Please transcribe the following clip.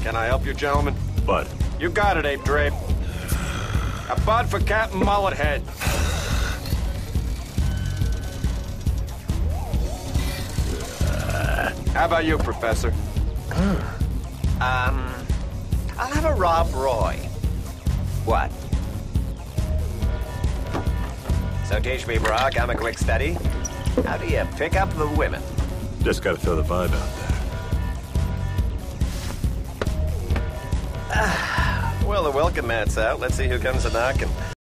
Can I help you, gentlemen? Bud. You got it, Ape Drape. A bud for Captain Mullethead. How about you, Professor? I'll have a Rob Roy. What? So teach me, Brock, I'm a quick study. How do you pick up the women? Just gotta throw the vibe out there. Well, the welcome mat's out. Let's see who comes a knocking.